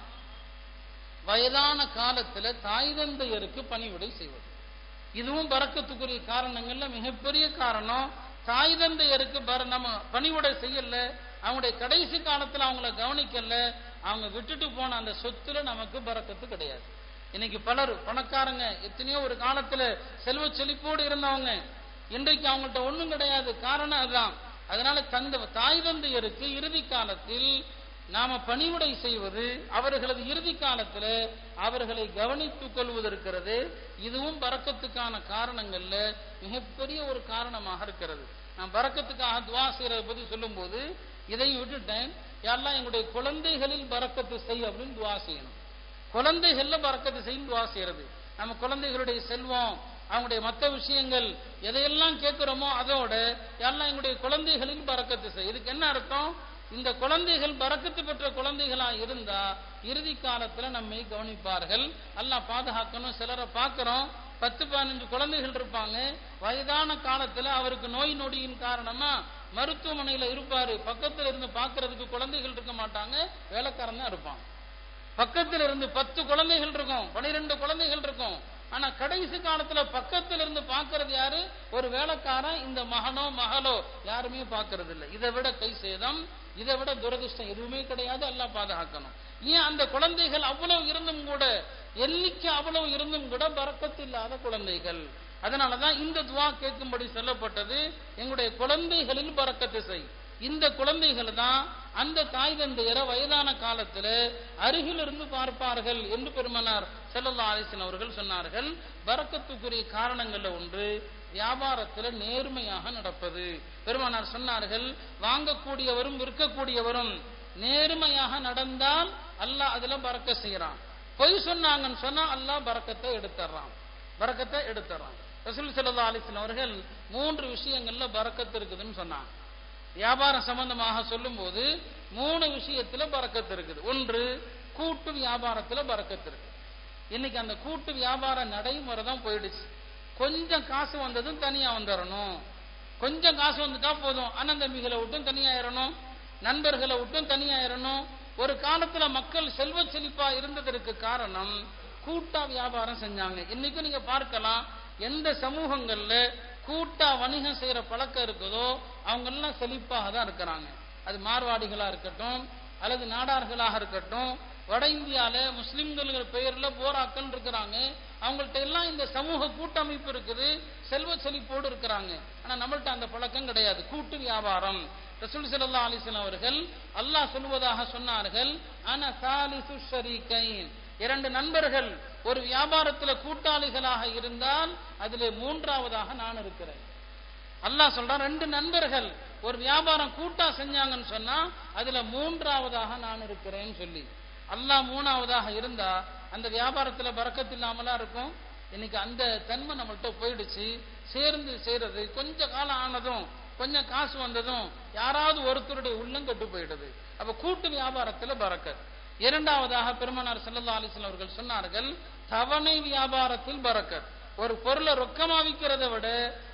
வயதான காலத்துல தாய் தந்தையருக்கு பணிவிடை செய்வது. இதுவும் பரக்கத்துக்குரிய காரணங்கள்ல மிகப்பெரிய காரணம். தாய் தந்தையருக்கு நம்ம பணிவிடை செய்யல, அவங்களுடைய கடைசி காலத்துல அவங்கள கவனிக்கல, அவங்க விட்டுட்டு போன அந்த சொத்துல நமக்கு பரக்கத்து கிடையாது. இன்னைக்கு பலர் பணக்காரங்க, எத்தனையோ ஒரு காலத்துல செல்வ செழிப்போடு இருந்தவங்க, இன்றைக்கு அவங்கள்ட்ட ஒண்ணும் கிடையாது. காரணம் அதுதான். அதனால தந்த தாய் தந்தையருக்கு இறுதி காலத்தில் நாம பணிவிடை செய்வது, அவர்களது இறுதி காலத்துல அவர்களை கவனித்துக் கொள்வது இருக்கிறது. இதுவும் பரக்கத்துக்கான காரணங்கள்ல மிகப்பெரிய ஒரு காரணமாக இருக்கிறது. நான் பரக்கத்துக்காக துவா செய்யறதை பத்தி சொல்லும் போது இதையும் விட்டுட்டேன். யாரெல்லாம் எங்களுடைய குழந்தைகளில் பரக்கத்து செய் அப்படின்னு துவா செய்யணும். குழந்தைகள்ல பரக்கத்து செய்யும் துவா செய்யறது. நம்ம குழந்தைகளுடைய செல்வம், அவங்களுடைய மற்ற விஷயங்கள் எதையெல்லாம் கேட்கிறோமோ அதோட யாரெல்லாம் எங்களுடைய குழந்தைகளில் பரக்கத்து செய். இதுக்கு என்ன அர்த்தம்? இந்த குழந்தைகள் பரக்கத்து பெற்ற குழந்தைகளா இருந்தா இறுதி காலத்துல நம்மை கவனிப்பார்கள். அல்லாஹ் பாதுகாக்கணும். சிலரை பார்க்கிறோம், பத்து பதினஞ்சு குழந்தைகள் இருப்பாங்க. வயதான காலத்துல அவருக்கு நோய் நொடியின் காரணமா மருத்துவமனையில இருப்பாரு. பக்கத்துல இருந்து பாக்குறதுக்கு குழந்தைகள் இருக்க மாட்டாங்க, வேலைக்காரன் தான் இருப்பான். பக்கத்துல இருந்து பத்து குழந்தைகள் இருக்கும், பனிரெண்டு குழந்தைகள் இருக்கும். ஆனா கடைசி காலத்துல பக்கத்துல இருந்து பாக்குறது யாரு? ஒரு வேலைக்காரன். இந்த மகனோ மகளோ யாருமே பாக்குறது இல்லை. இதை விட கை சேதம், இதை விட துரதிருஷ்டம் எதுவுமே கிடையாது. அல்லாஹ் பாதுகாக்கணும். ஏன் அந்த குழந்தைகள் அவ்வளவு இருந்தும் கூட, எண்ணிக்கை அவ்வளவு இருந்தும் கூட பரக்கத்து இல்லாத குழந்தைகள். அதனாலதான் இந்த துவா கேட்கும்படி சொல்லப்பட்டது, எங்களுடைய குழந்தைகளில் பரக்கத்து செய். இந்த குழந்தைகள் தான் அந்த தாய் தந்தையரை வயதான காலத்துல அருகில் இருந்து பார்ப்பார்கள் என்று பெருமனார் ஸல்லல்லாஹு அலைஹி வஸல்லம் அவர்கள் சொன்னார்கள். பரக்கத்துக்குரிய காரணங்கள்ல ஒன்று வியாபாரத்துல நேர்மையாக நடப்பது. பெருமனார் சொன்னார்கள், வாங்கக்கூடியவரும் விற்கக்கூடியவரும் நேர்மையாக நடந்தால் அல்லாஹ் அதுல பரக்கத் செய்யறான். பொய் சொன்னாங்கன்னு சொன்னா அல்லாஹ் பரக்கத்தை எடுத்துறான், பரக்கத்தை எடுத்துறான். ரசூல் ஸல்லல்லாஹு அலைஹி வஸல்லம் அவர்கள் மூன்று விஷயங்கள்ல பரக்கத்து இருக்குதுன்னு சொன்னாங்க. வியாபாரம் சம்பந்தமாக சொல்லும் போது மூணு விஷயத்துல பரக்கத்து இருக்குது. ஒன்று, கூட்டு வியாபாரத்துல பரக்கத்து இருக்கு. இன்னைக்கு அந்த கூட்டு வியாபார நடைமுறை தான் போயிடுச்சு. கொஞ்சம் காசு வந்ததும் தனியா வந்துடணும், கொஞ்சம் காசு வந்துட்டா போதும், அண்ணன் தம்பிகளை விட்டும் தனியாயிரணும், நண்பர்களை விட்டும் தனியாயிரணும். ஒரு காலத்துல மக்கள் செல்வ செழிப்பா இருந்ததற்கு காரணம் கூட்டா வியாபாரம் செஞ்சாங்க. இன்னைக்கு நீங்க பார்க்கலாம், எந்த சமூகங்கள்ல கூட்டா வணிகம் செய்யற பழக்கம் இருக்குதோ அவங்க எல்லாம் செழிப்பாக தான் இருக்கிறாங்க. அது மார்வாடிகளா இருக்கட்டும் அல்லது நாடார்களாக இருக்கட்டும், வட இந்தியால முஸ்லிம்கள் பெயர்ல போராக்கள் இருக்கிறாங்க. அவங்கள்ட்ட எல்லாம் இந்த சமூக கூட்டமைப்பு இருக்குது, செல்வ செழிப்போடு இருக்கிறாங்க. ஆனா நம்மள்ட்ட அந்த பழக்கம் கிடையாது. கூட்டு வியாபாரம். ரசூல் ஸல்லல்லாஹு அலைஹி வஸல்லம் அவர்கள் அல்லாஹ் சொல்வதாக சொன்னார்கள், அன சாலிசு ஷரீகைன், இரண்டு நண்பர்கள் ஒரு வியாபாரத்துல கூட்டாளிகளாக இருந்தால் அதிலே மூன்றாவதாக நான் இருக்கிறேன். அல்லாஹ் சொல்றான், ரெண்டு நண்பர்கள் ஒரு வியாபாரம் கூட்டா செஞ்சாங்கன்னு சொன்னா அதுல மூன்றாவதாக நான் இருக்கிறேன்னு சொல்லி. அல்லாஹ் மூணாவதாக இருந்தா அந்த வியாபாரத்துல பரக்கத்து இல்லாமலா இருக்கும். இன்னைக்கு அந்த தன்மை நம்மள்ட்ட போயிடுச்சு. சேர்ந்து செய்யறது கொஞ்ச காலம் ஆனதும் கொஞ்சம் காசு வந்ததும் யாராவது ஒருத்தருடைய உள்ளம் கட்டு போயிடுது. அப்ப கூட்டு வியாபாரத்துல பரக்கத். இரண்டாவதாக பெருமானார் ஸல்லல்லாஹு அலைஹி வஸல்லம் அவர்கள் சொன்னார்கள், தவணை வியாபாரத்தில் பரக்கத். ஒரு பொருளை ரொக்கமா விற்கிறத விட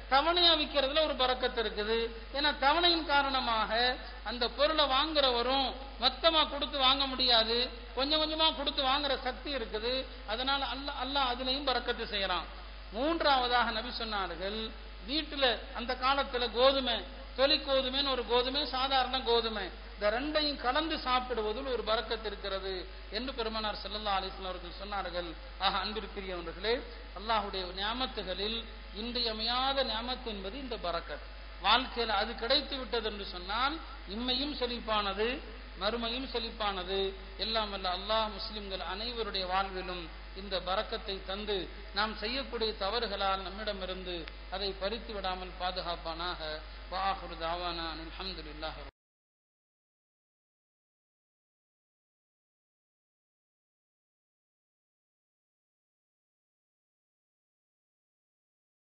தவணையா விற்கிறதுல ஒரு பரக்கத்து இருக்குது. ஏன்னா தவணையின் காரணமாக அந்த பொருளை வாங்குறவரும் மொத்தமா கொடுத்து வாங்க முடியாது, கொஞ்சம் கொஞ்சமா கொடுத்து வாங்குற சக்தி இருக்குது. அதனால அல்லாஹ் அல்லாஹ் அதுலயும் பரக்கத்து செய்யறான். மூன்றாவதாக நபி சொன்னார்கள், வீட்டுல அந்த காலத்துல கோதுமை, தொலி கோதுமைன்னு ஒரு கோதுமை, சாதாரண கோதுமை, இந்த ரெண்டையும் கலந்து சாப்பிடுவதில் ஒரு பரக்கத்து இருக்கிறது என்று பெருமானார் ஸல்லல்லாஹு அலைஹி வஸல்லம் அவர்கள் சொன்னார்கள். ஆக அன்பிற்குரியவர்களே, அல்லாஹ்வுடைய நியாமத்துகளில் இன்றியமையாத நியாமத்து என்பது இந்த பரக்கத். வாழ்க்கையில் அது கிடைத்து விட்டது என்று சொன்னால் இம்மையும் செழிப்பானது, மறுமையும் செழிப்பானது. எல்லாம் வல்ல அல்லாஹ் முஸ்லிம்கள் அனைவருடைய வாழ்விலும் இந்த பரக்கத்தை தந்து நாம் செய்யக்கூடிய தவறுகளால் நம்மிடமிருந்து அதை பறித்து விடாமல் பாதுகாப்பானாக. வஆகிரு தஅவானா அல்ஹம்துலில்லாஹி.